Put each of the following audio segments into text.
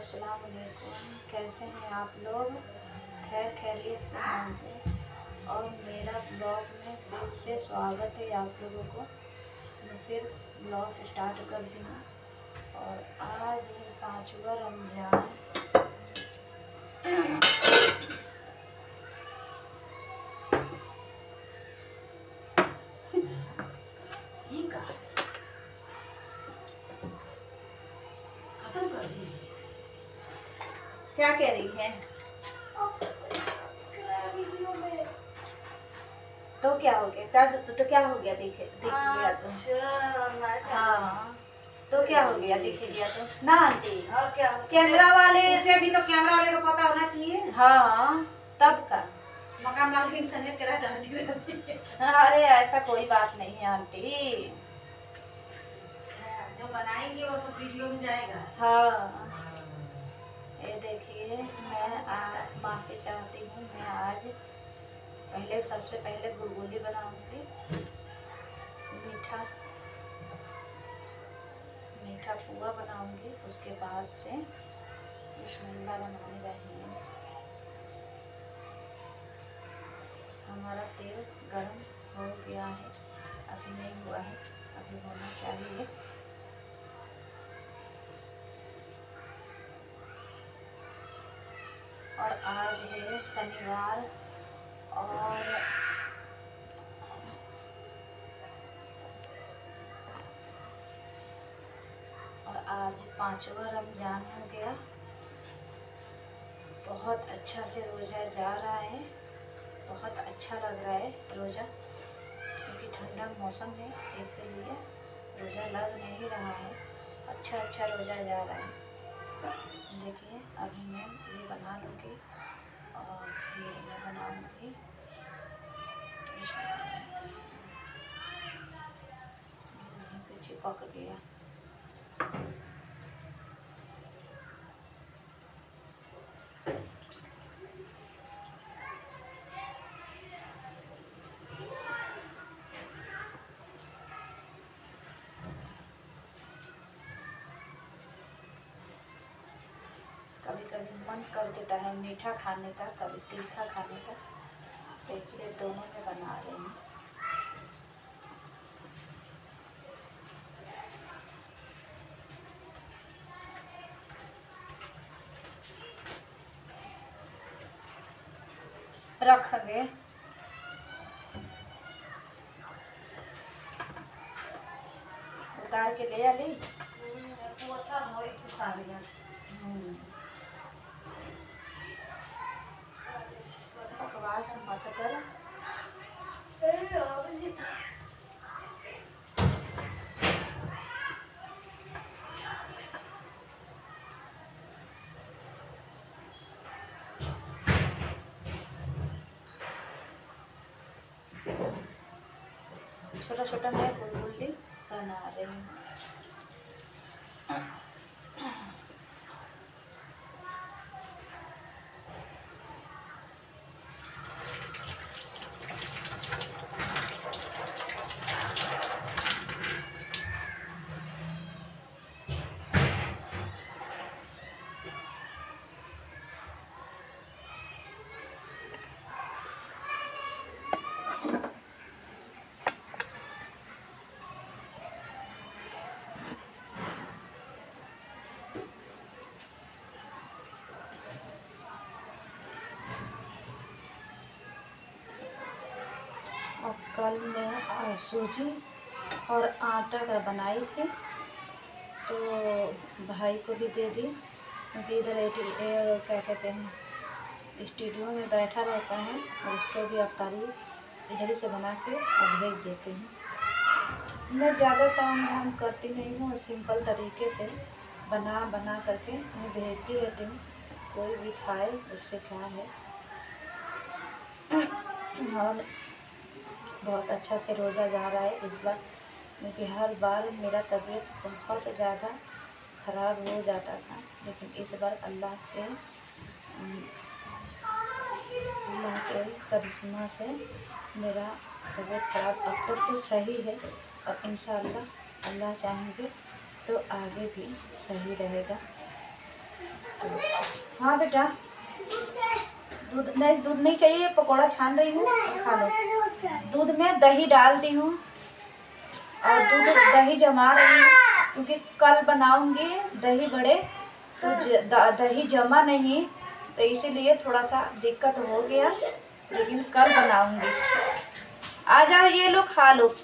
अस्सलाम वालेकुम। कैसे हैं आप लोग? खैर खैरियत से होंगे। और मेरा ब्लॉग में फिर से स्वागत है आप लोगों को। मैं फिर ब्लॉग स्टार्ट कर दी हूँ। और आज है 5वां रमज़ान। क्या कह रही है? तो क्या हो गया? तो क्या हो गया? देख लिया तो। हाँ, तो क्या हो गया? देख लिया तो ना आंटी। और क्या? कैमरा वाले उसे भी तो कैमरा वाले को पता होना चाहिए। हाँ, तब का मकान मालिक सनेत करा डाली रहती। अरे ऐसा कोई बात नहीं है आंटी। जो बनाएंगे वो सब वीडियो में जाएगा। हाँ, ये देखिए, मैं माफ़ी चाहती हूँ। मैं आज सबसे पहले गुलगुली बनाऊंगी। मीठा पुआ बनाऊंगी। उसके बाद से बिस्मिल्लाह बनाने रही। हमारा तेल गर्म हो गया है, अभी नहीं हुआ है, अभी होना चाहिए। और आज है शनिवार और आज 5वां रमज़ान हो गया। बहुत अच्छा से रोज़ा जा रहा है। बहुत अच्छा लग रहा है रोज़ा, क्योंकि ठंडा मौसम है, इसलिए रोज़ा लग नहीं रहा है। अच्छा रोज़ा जा रहा है। देखिए, अभी मैं ये बना लूँगी और फिर मैं बनाऊँगी। चिपक गया। कभी कभी मन कर देता है मीठा खाने का, कभी तीखा खाने का, तो इसलिए दोनों में बना रही हूँ। रख गए, उतार के ले आ ली। तो अच्छा हो इसको खा लिया। बकवास मत कर। छोटा छोटा मैं गुलगुली बना रही हूँ। और कल मैं सूजी और आटा का बनाई थी, तो भाई को भी दे दी, क्योंकि इधर क्या कहते हैं, स्टूडियो में बैठा रहता है, और उसको भी अफ्तारी इधर ही से बना के और भेज देती हूँ। मैं ज़्यादा ताम झाम करती नहीं हूँ, सिंपल तरीके से बना करके मैं भेजती रहती हूँ। कोई भी खाए, उससे क्या है। और बहुत अच्छा से रोज़ा जा रहा है इस बार, क्योंकि हर बार मेरा तबीयत बहुत ज़्यादा ख़राब हो जाता था, लेकिन इस बार अल्लाह के करिश्मा से मेरा तबीयत ख़राब अब तक तो सही है, और इंशाअल्लाह अल्लाह चाहेंगे तो आगे भी सही रहेगा। हाँ बेटा, दूध नहीं चाहिए, पकौड़ा छान रही हूँ, खा लो। दूध में दही डाल दी हूँ और दही जमा रही हूँ, क्योंकि कल बनाऊंगी दही बड़े, तो दही जमा नहीं, तो इसीलिए थोड़ा सा दिक्कत हो गया, लेकिन कल बनाऊंगी। आ जाओ, ये लो खा लो।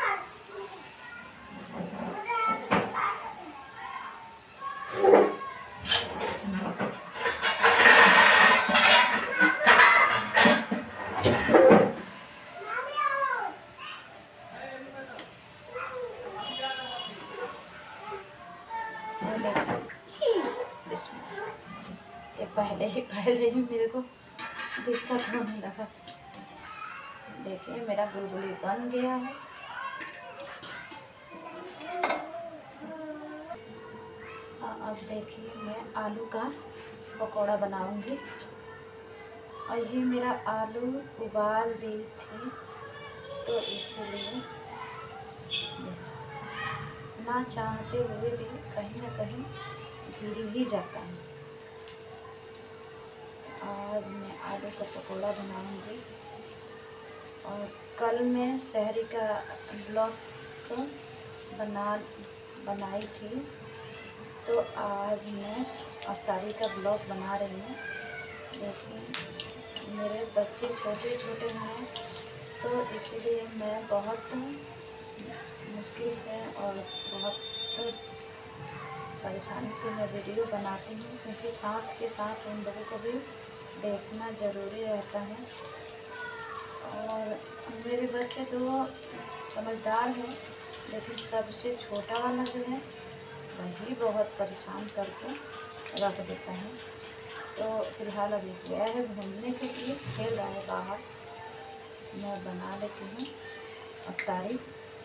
ये पहले ही मेरे को दिक्कत होने लगा। देखिए मेरा बुलबुली बन गया है। अब देखिए मैं आलू का पकौड़ा बनाऊंगी, और ये मेरा आलू उबाल दी थी, तो इसलिए ना चाहते हुए भी कहीं ना कहीं गिर ही जाता है। आज मैं आलू का पकौड़ा बनाऊंगी, और कल मैं शहरी का ब्लॉग बनाई थी, तो आज मैं अफ्तारी का ब्लॉग बना रही हूँ। देखिए मेरे बच्चे छोटे छोटे हैं, तो इसलिए मैं बहुत मुश्किल से और बहुत परेशानी से मैं वीडियो बनाती हूँ, क्योंकि साथ के साथ उन लोगों को भी देखना ज़रूरी रहता है। और मेरे बच्चे तो समझदार हैं, लेकिन सबसे छोटा वाला जो है वही बहुत परेशान करके रख देता है। तो फिलहाल अभी गया है घूमने के लिए, खेल रहा है बाहर। मैं बना लेती हूँ अफ्तारी।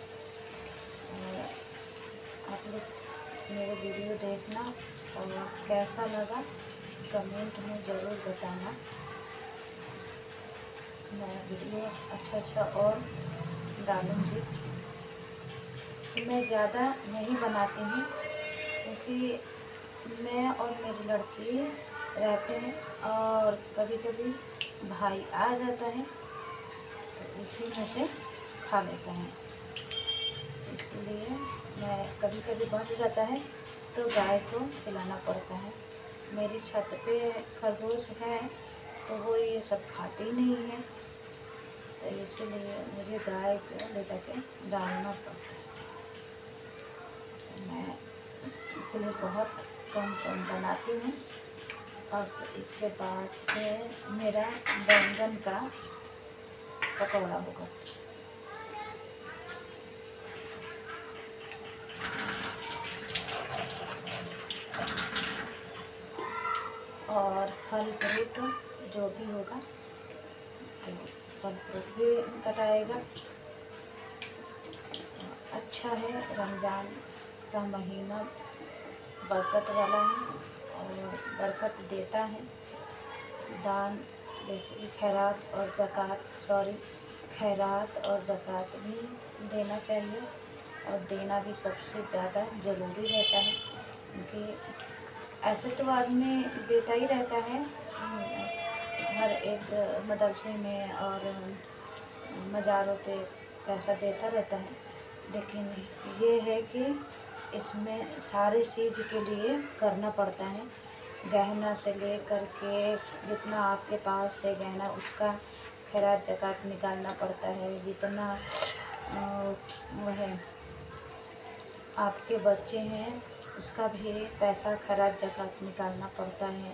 आप लोग मेरे वीडियो देखना, और कैसा लगा कमेंट में ज़रूर बताना। मैं वीडियो अच्छा और डालूँगी। मैं ज़्यादा नहीं बनाती हूँ, क्योंकि मैं और मेरी लड़की रहते हैं, और कभी कभी भाई आ जाता है, तो उसी में से खा लेते हैं। इसलिए मैं कभी कभी बच जाता है तो गाय को खिलाना पड़ता है। मेरी छत पे खरगोश है, तो वो ये सब खाती नहीं है, तो इसलिए मुझे गाय को ले जाके डालना पड़ता है। मैं इसलिए बहुत कम बनाती हूँ। अब इसके बाद मेरा बैंगन का पकौड़ा होगा। और फल फ्रूट जो भी होगा, तो फल फ्रूट भी कटाएगा। अच्छा है, रमज़ान का महीना बरकत वाला है, और बरकत देता है। दान जैसे कि खैरात और ज़कात भी देना चाहिए, और देना भी सबसे ज़्यादा ज़रूरी रहता है, क्योंकि ऐसे तो आदमी देता ही रहता है हर एक मदरसे में और मज़ारों पे पैसा देता रहता है, लेकिन ये है कि इसमें सारी चीज़ के लिए करना पड़ता है। गहना से ले कर के जितना आपके पास है गहना, उसका खैरात ज़कात निकालना पड़ता है। जितना वह आपके बच्चे हैं, उसका भी पैसा खैरात ज़कात निकालना पड़ता है।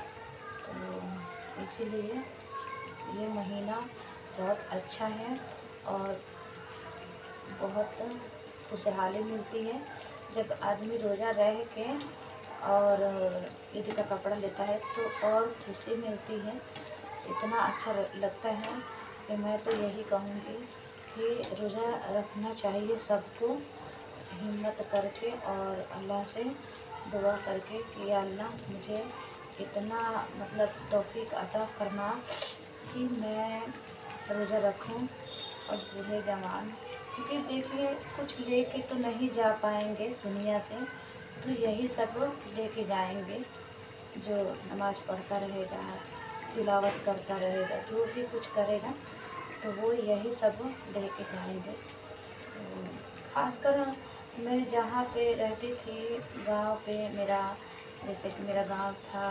तो इसीलिए ये महीना बहुत अच्छा है, और बहुत खुशहाली मिलती है जब आदमी रोज़ा रह के और ईद का कपड़ा लेता है, तो और खुशी मिलती है। इतना अच्छा लगता है कि मैं तो यही कहूँगी कि रोज़ा रखना चाहिए सबको, हिम्मत करके और अल्लाह से दुआ करके कि अल्लाह मुझे इतना मतलब तौफीक अता फरमा कि मैं रोज़ा रखूं और बूढ़े जवान, क्योंकि देखिए कुछ लेके तो नहीं जा पाएंगे दुनिया से, तो यही सब लेके जाएंगे। जो नमाज़ पढ़ता रहेगा, तिलावत करता रहेगा, जो भी कुछ करेगा तो वो यही सब लेके जाएंगे। तो खासकर मैं जहाँ पे रहती थी गांव पे, मेरा जैसे कि मेरा गांव था,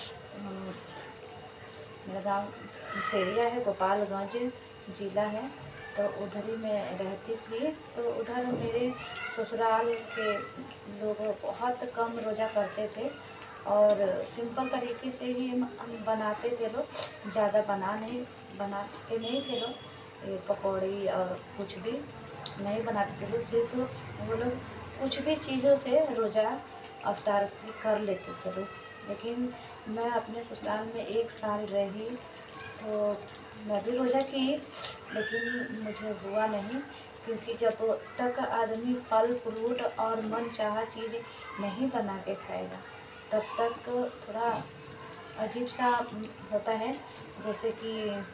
मेरा गांव सेरिया है, गोपालगंज ज़िला है। तो उधर ही मैं रहती थी। तो उधर मेरे ससुराल के लोग बहुत कम रोज़ा करते थे और सिंपल तरीके से ही हम बनाते थे लोग, ज़्यादा बनाते नहीं थे लोग। ये पकौड़ी और कुछ भी नहीं बनाते थे लोग, सिर्फ वो लोग कुछ भी चीज़ों से रोज़ा अफ्तार कर लेते थे लोग। लेकिन मैं अपने ससुराल में 1 साल रही तो मैं भी रोज़ा की, लेकिन मुझे हुआ नहीं, क्योंकि जब तक आदमी फल फ्रूट और मनचाहा चीज़ नहीं बना के खाएगा तब तक थोड़ा अजीब सा होता है, जैसे कि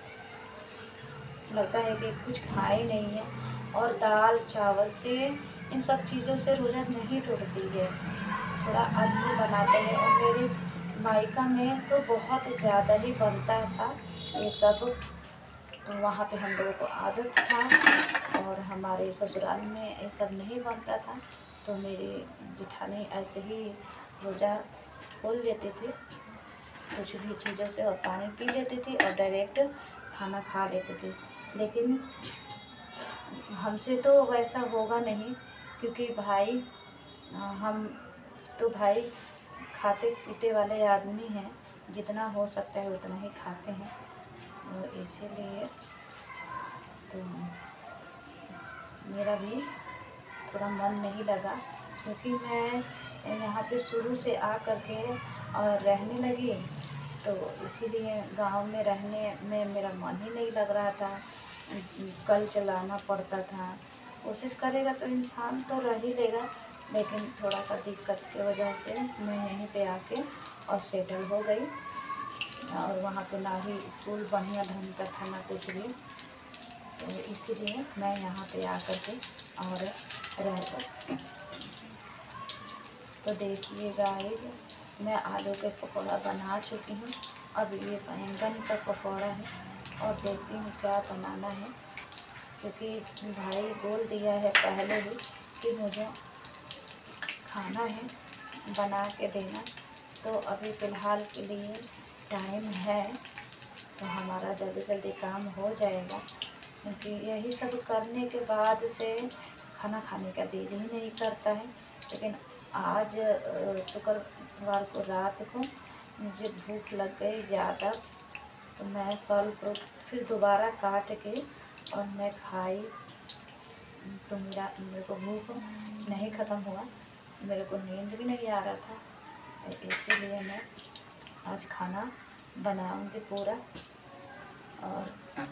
लगता है कि कुछ खाए नहीं है। और दाल चावल से, इन सब चीज़ों से रोज़ा नहीं टूटती है, थोड़ा आदमी बनाते हैं। और मेरे मायका में तो बहुत ज़्यादा ही बनता था ये सब, तो वहाँ पे हम लोगों को आदत था। और हमारे ससुराल में ये सब नहीं बनता था, तो मेरी जेठानी ऐसे ही रोज़ा खोल लेते थे कुछ भी चीज़ों से, और पानी पी लेती थी और डायरेक्ट खाना खा लेते थे। लेकिन हमसे तो वैसा होगा नहीं, क्योंकि भाई हम तो भाई खाते पीते वाले आदमी हैं, जितना हो सकता है उतना ही खाते हैं। तो इसीलिए तो मेरा भी थोड़ा मन नहीं लगा, क्योंकि मैं यहाँ पे शुरू से आ कर के और रहने लगी, तो इसीलिए गांव में रहने में मेरा मन ही नहीं लग रहा था। कल चलाना पड़ता था। कोशिश करेगा तो इंसान तो रह ही लेगा, लेकिन थोड़ा सा दिक्कत की वजह से मैं यहीं पे आके और सेटल हो गई। और वहाँ पे ना ही स्कूल बढ़िया ढंग का था ना कुछ भी, तो इसीलिए मैं यहाँ पे आकर के और रह गई। तो देखिए गाइस, मैं आलू के पकौड़ा बना चुकी हूँ। अब ये बैंगन का पकौड़ा है और देखती हूँ क्या बनाना है, क्योंकि भाई बोल दिया है पहले ही कि मुझे खाना है, बना के देना। तो अभी फ़िलहाल के लिए टाइम है, तो हमारा जल्दी जल्दी काम हो जाएगा, क्योंकि यही सब करने के बाद से खाना खाने का दिल ही नहीं करता है। लेकिन आज शुक्रवार को रात को मुझे भूख लग गई ज़्यादा, तो मैं फल फ्रूट फिर दोबारा काट के और मैं खाई, तो मेरे को भूख नहीं ख़त्म हुआ, मेरे को नींद भी नहीं आ रहा था। तो इसीलिए मैं आज खाना बनाऊंगी पूरा। और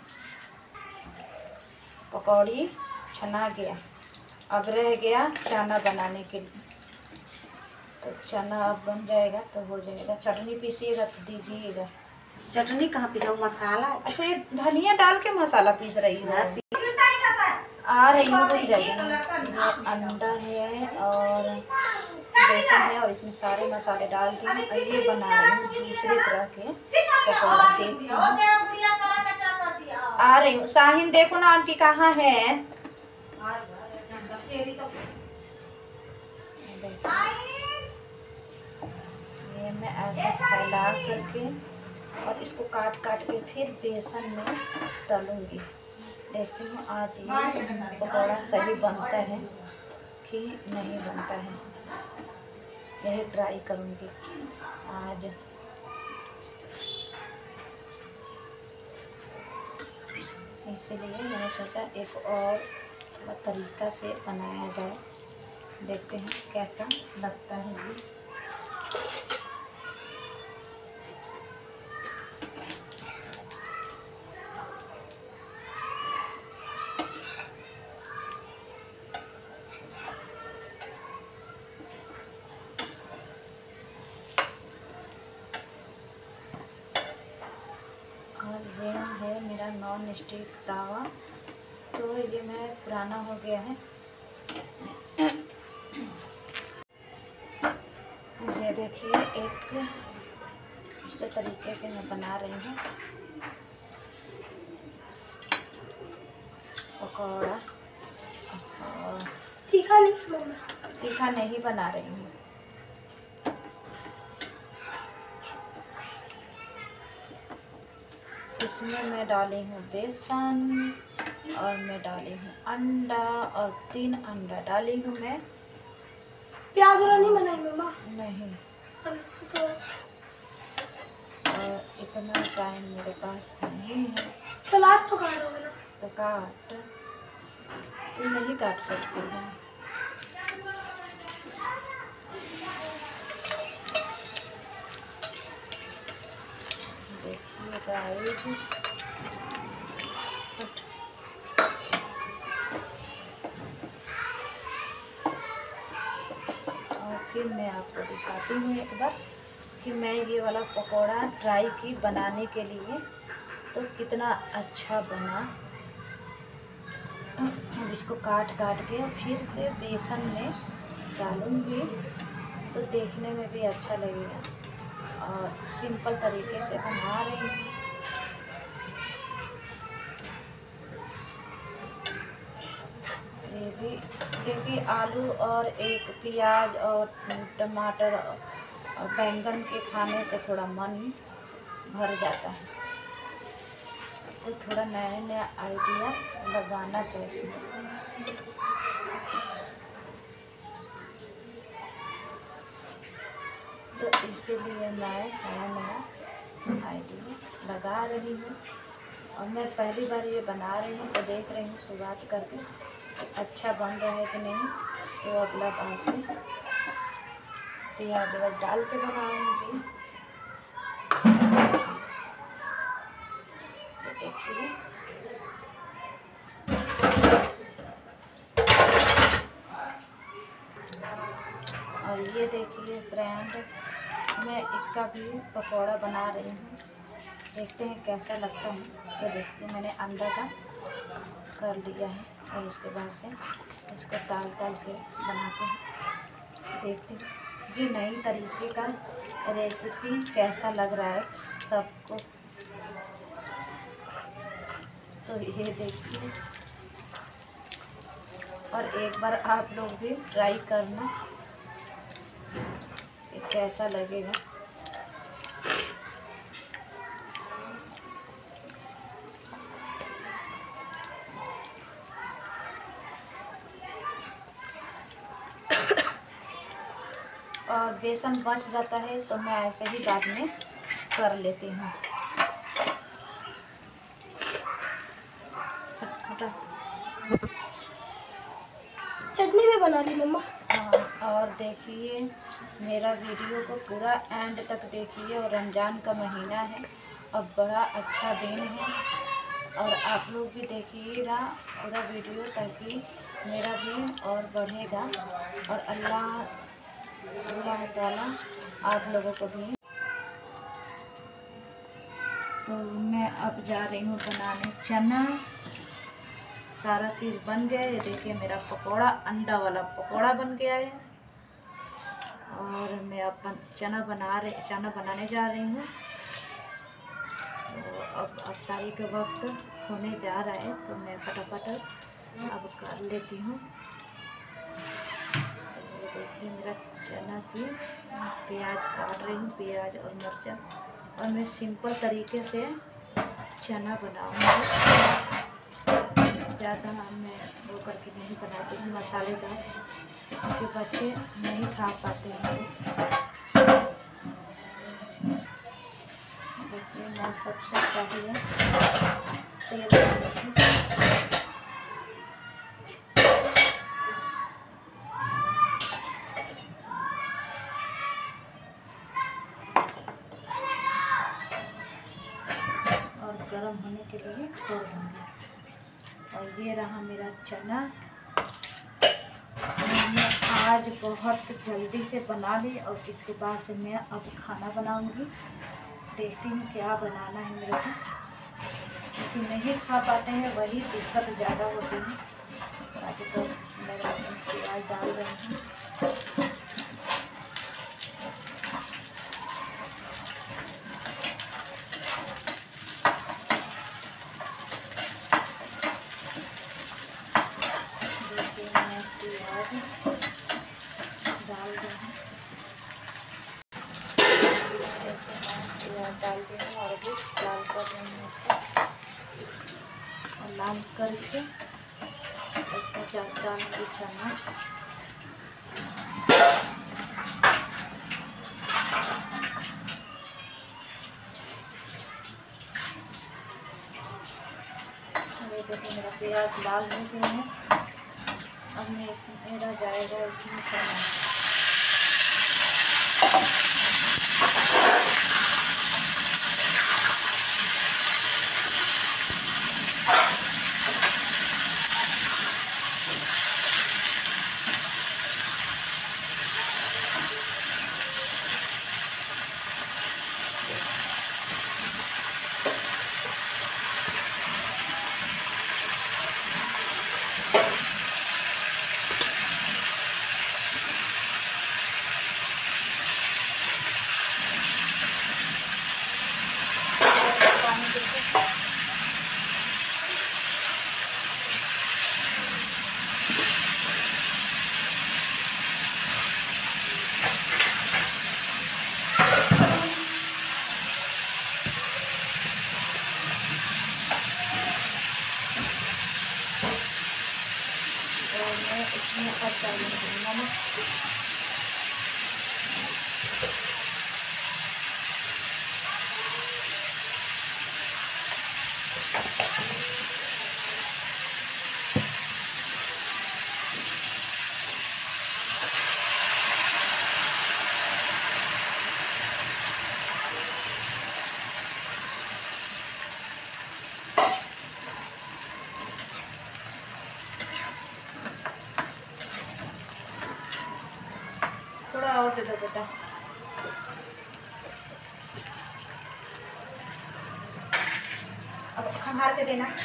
पकौड़ी छना गया, अब रह गया चना बनाने के लिए। तो चना अब बन जाएगा तो हो जाएगा। चटनी पीसिएगा तो दीजिएगा। चटनी कहाँ पिसाऊँ, मसाला? अच्छा, ये धनिया डाल के मसाला पीस रही है। आ रही है, रुक जाइए। ये अंडा है और बेसन है और इसमें सारे मसाले डाल दिए। और ये बना रही हूँ दूसरे तरह के पकौड़ा, देखती हूँ। आ रही हूँ। साहिन देखो ना आंटी कहाँ है। ये मैं ऐसे फैला करके और इसको काट काट के फिर बेसन में तलूँगी। देखती हूँ आज ये पकौड़ा सही बनता है कि नहीं बनता है, यही ट्राई करूँगी आज। इसीलिए मैंने सोचा एक और थोड़ा तरीका से बनाया जाए, देखते हैं कैसा लगता है ये। और ये है मेरा नॉन स्टिक तावा, तो ये मैं पुराना हो गया है। ये देखिए एक दूसरे तरीके के मैं बना रही हूँ पकौड़ा। और तीखा नहीं बना रही हूँ। इसमें मैं डाली हूँ बेसन और मैं डाली हूँ अंडा और 3 अंडा डाली हूँ मैं। प्याज वाला नहीं बनाई मम्मा? नहीं। तो और इतना टाइम मेरे पास नहीं है। सलाद तो काटोगे ना? तो काट, तू नहीं काट सकती है। देखिए गाइस, और फिर मैं आपको दिखाती हूँ एक बार कि मैं ये वाला पकौड़ा ट्राई की बनाने के लिए, तो कितना अच्छा बना। अब इसको काट के फिर से बेसन में डालूंगी तो देखने में भी अच्छा लगेगा। और सिंपल तरीके से बना रही हूँ। ये भी देखिए, आलू और एक प्याज और टमाटर और बैंगन के खाने से थोड़ा मन भर जाता है, तो थोड़ा नया नया आइडिया लगाना चाहिए। तो इसीलिए मैं नया नया आइडिया लगा रही हूँ। और मैं पहली बार ये बना रही हूँ, तो देख रही हूँ शुरुआत करके अच्छा बन रहा है कि नहीं। तो अगला बार से प्याज डाल के बनाऊँगी। देखिए, और ये देखिए फ्रेंड, मैं इसका भी पकौड़ा बना रही हूँ। देखते हैं कैसा लगता है। तो देखिए, मैंने अंडा का कर लिया है और उसके बाद से इसको ताल के बनाते हैं। देखते हैं ये नई तरीके का रेसिपी कैसा लग रहा है सबको। तो ये देखिए, और एक बार आप लोग भी ट्राई करना कि कैसा लगेगा। और बेसन बच जाता है तो मैं ऐसे ही बाद में कर लेती हूँ। चटनी भी बना ली मम्मा। हाँ, और देखिए मेरा वीडियो को पूरा एंड तक देखिए। और रमज़ान का महीना है और बड़ा अच्छा दिन है, और आप लोग भी देखिएगा पूरा वीडियो, ताकि मेरा भी और बढ़ेगा और अल्लाह ताला आप लोगों को भी। तो मैं अब जा रही हूँ बनाने चना। सारा चीज़ बन गया है। देखिए मेरा पकौड़ा, अंडा वाला पकौड़ा बन गया है। और मैं अब चना बनाने जा रही हूँ। तो अब अफ्तारी का वक्त होने जा रहा है, तो मैं फटाफट अब कर लेती हूँ। तो ये देखिए मेरा चना की प्याज काट रही हूँ, प्याज और मिर्चा। और मैं सिंपल तरीके से चना बनाऊँगी। ज़्यादा मैं वो करके नहीं बनाती हूँ मसालेदार, क्योंकि बच्चे नहीं खा पाते हैं। देखिए मैं सबसे पहले तेल डालूँगी। और गर्म होने के लिए छोड़ दूँगी। और ये रहा मेरा चना। मैंने आज बहुत जल्दी से बना ली, और इसके बाद से मैं अब खाना बनाऊंगी। देखती हूँ क्या बनाना है मेरे को, क्योंकि नहीं खा पाते हैं वही दिक्कत ज़्यादा होती है। बाकी तो मैं प्याज डाल रही हूँ। डाल करके इसमें डालूँगी चना। ये देखिए मेरा प्याज लाल हो गया है। अब मेरा जाएगा इसमें चना। इसमें अब डालूंगी नमक। थोड़ा और दे दो बेटा। अब खंगाल के देना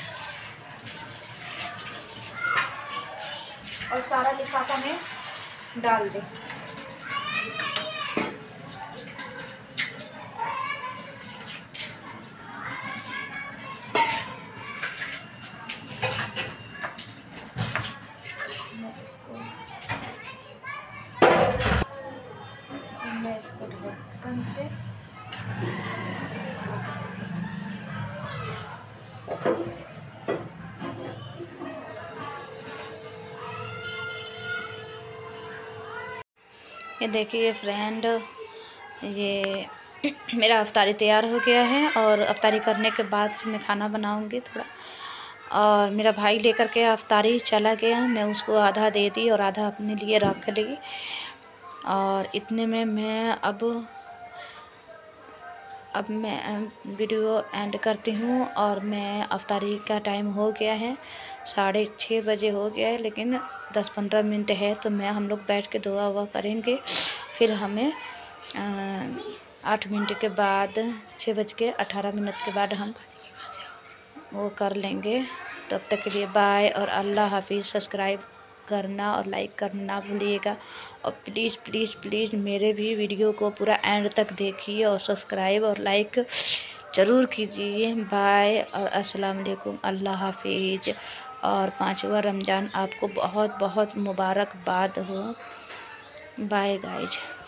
और सारा लिफाफा में डाल दे। मैं इसको ढक्कन से ये देखिए फ्रेंड, ये मेरा अफ्तारी तैयार हो गया है और अफ्तारी करने के बाद मैं खाना बनाऊंगी थोड़ा। और मेरा भाई लेकर के अफ्तारी चला गया, मैं उसको आधा दे दी और आधा अपने लिए रख ली। और इतने में मैं अब मैं वीडियो एंड करती हूँ। और मैं अफ्तारी का टाइम हो गया है, 6:30 बजे हो गया है, लेकिन 10-15 मिनट है तो हम लोग बैठ के दुआ वुआ करेंगे। फिर हमें 8 मिनट के बाद 6:18 के बाद हम वो कर लेंगे। तब तक के लिए बाय और अल्लाह हाफिज़। सब्सक्राइब करना और लाइक करना ना भूलिएगा। और प्लीज़ प्लीज़ प्लीज़ मेरे भी वीडियो को पूरा एंड तक देखिए और सब्सक्राइब और लाइक ज़रूर कीजिए। बाय और अस्सलाम वालेकुम, अल्लाह हाफिज़। और 5वां रमज़ान आपको बहुत बहुत मुबारकबाद हो। Bye guys.